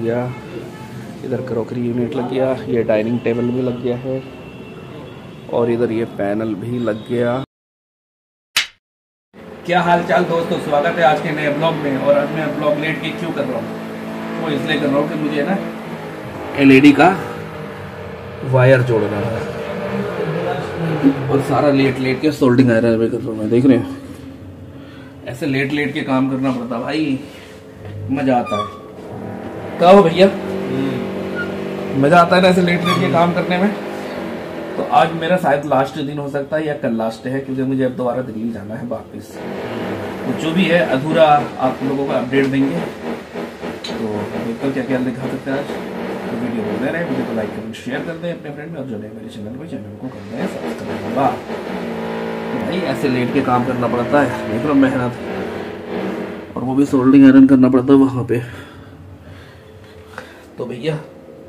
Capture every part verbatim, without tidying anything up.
गया, इधर crockery unit लग गया, ये डाइनिंग टेबल भी लग गया है और इधर ये पैनल भी लग गया। क्या हाल चाल दोस्तों, स्वागत है आज के नए ब्लॉग में। और आज मैं ब्लॉग लेट के क्यों कर रहा हूँ, वो इसलिए कर रहा हूँ कि मुझे ना एलईडी का वायर जोड़ना है और सारा लेट लेट के सोल्डिंग आयरन में कर रहा हूँ मैं। देख रहे हैं, ऐसे लेट लेट के काम करना पड़ता भाई, मजा आता है। क्या हो भैया, मजा आता है ना ऐसे लेट लेट के काम करने में। तो आज मेरा शायद लास्ट दिन हो सकता है या कल लास्ट है, क्योंकि मुझे अब दोबारा दिल्ली जाना है वापस। तो जो भी है अधूरा आप लोगों को अपडेट देंगे। तो देखो क्या क्या दिखा सकते हैं आज। तो वीडियो को बने रहे, वीडियो को लाइक करें, शेयर कर दें अपने फ्रेंड में, और जो है मेरे चैनल को चैनल को कर दें सब्सक्राइब। भाई ऐसे लेट के काम करना पड़ता है, देख लो मेहनत, और वो भी सोल्डिंग आयरन करना पड़ता है वहाँ पे। तो भैया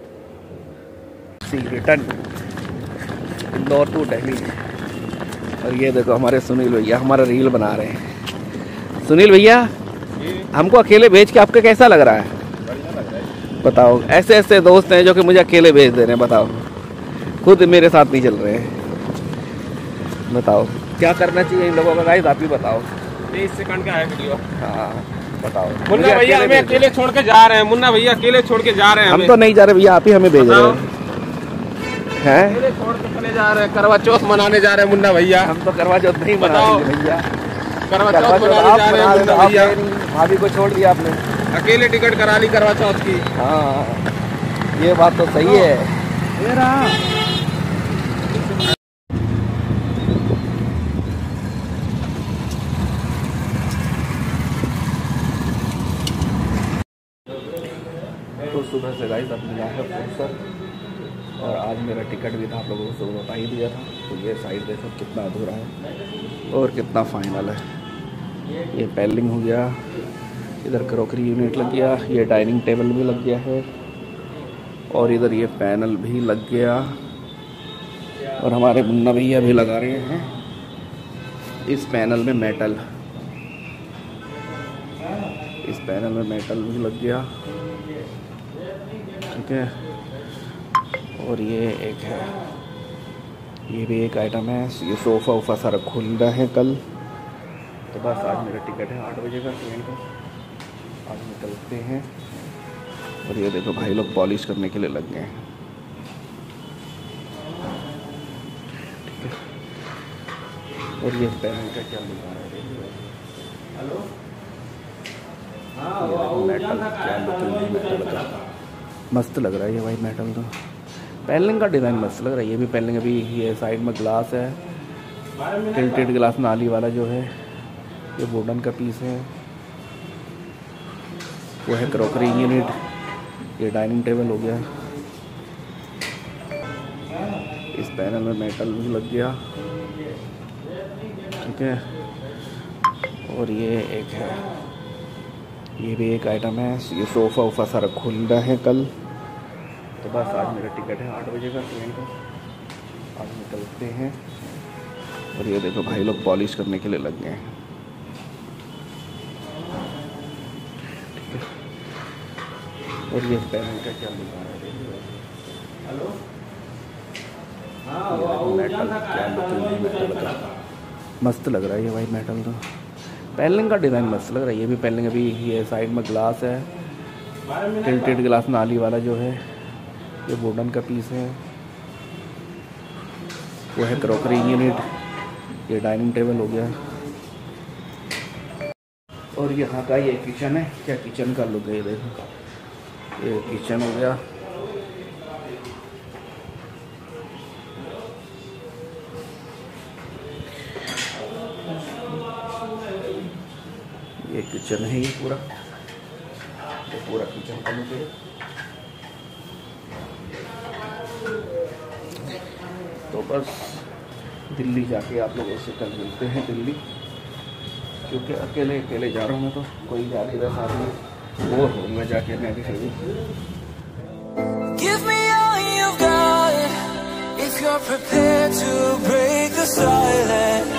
see return Indore to Delhi. और ये देखो हमारे सुनील भैया हमारा रील बना रहे हैं। सुनील भैया हमको अकेले भेज के आपको कैसा लग रहा है? बताओ, ऐसे ऐसे दोस्त हैं जो कि मुझे अकेले भेज दे रहे हैं, बताओ, खुद मेरे साथ नहीं चल रहे हैं। बताओ क्या करना चाहिए इन लोगों का, गाइस आप ही बताओ। तेईस सेकंड का है वीडियो। हाँ बताओ। मुन्ना भैया हमें अकेले छोड़ के जा रहे हैं, मुन्ना भैया अकेले छोड़ के जा रहे हैं। हम तो नहीं जा रहे भैया, आप ही हमें भेज रहे हैं। हैं छोड़ के चले जा रहे हैं, करवा चौथ मनाने जा रहे हैं मुन्ना भैया। हम तो करवा चौथ नहीं मना रहे भैया, करवा चौथ मनाने जा रहे हैं मुन्ना भैया। भाभी को छोड़ दिया आपने, अकेले टिकट करा ली करवा चौथ की। हाँ ये बात तो सही है। तो सुबह से गाइस अपने यहाँ है फुर्सत, और आज मेरा टिकट भी था, आप लोगों को सुबह बता ही दिया था। तो ये साइड देखो कितना अधूरा है और कितना फाइनल है। ये पैलिंग हो गया, इधर क्रॉकरी यूनिट लग गया, ये डाइनिंग टेबल भी लग गया है और इधर ये पैनल भी लग गया। और हमारे मुन्ना भैया भी लगा रहे हैं इस पैनल में मेटल, इस पैनल में मेटल भी लग गया, ठीक है। और ये एक है, ये भी एक आइटम है। ये सोफ़ा वोफ़ा सारा खुल रहा है कल। तो बस आज मेरा टिकट है आठ बजे का ट्रेन का, आज निकलते हैं। और ये देखो भाई लोग पॉलिश करने के लिए लग गए हैं, ठीक है। और ये पैनल का क्या लिखा है, हेलो मेटल, क्या लुकिंग मेटल का मस्त लग रहा है ये भाई मेटल का। पैलिंग का डिज़ाइन मस्त लग रहा है। ये भी पैलिंग, अभी ये साइड में ग्लास है, टिल्टेड ग्लास नाली वाला जो है, ये वुडन का पीस है। वो है क्रॉकरी यूनिट, ये डाइनिंग टेबल हो गया, इस पैनल में मेटल भी लग गया, ठीक है। और ये एक है, ये भी एक आइटम है। ये सोफ़ा वोफ़ा सारा खुल रहा है कल। तो बस आज मेरा टिकट है आठ बजे का ट्रेन का, आज निकलते हैं। और ये देखो भाई लोग पॉलिश करने के लिए लग गए हैं, ठीक है। और ये पैनल का क्या लिखा है, हेलो मेटल, क्या लुकिंग मेटल का मस्त लग रहा है ये भाई मेटल का। पैलिंग का डिज़ाइन मस्त लग रहा है। ये भी पैलिंग, अभी ये साइड में ग्लास है, टिल्टेड ग्लास नाली वाला जो है, ये वुडन का पीस है। वो है क्रॉकरी यूनिट, ये डाइनिंग टेबल हो गया। और यहाँ का ये किचन है, क्या किचन का लुक है ये देखो, ये किचन हो गया। ये किचन है, ये पूरा ये पूरा किचन का लुक है। तो बस दिल्ली जाके आप लोगों से कल मिलते हैं दिल्ली, क्योंकि अकेले अकेले जा रहा हूँ मैं, तो कोई जा नहीं रहा साथ में, वो होऊंगा जाके मैं भी कहीं। Give me all you've got if you're prepared to break the silence.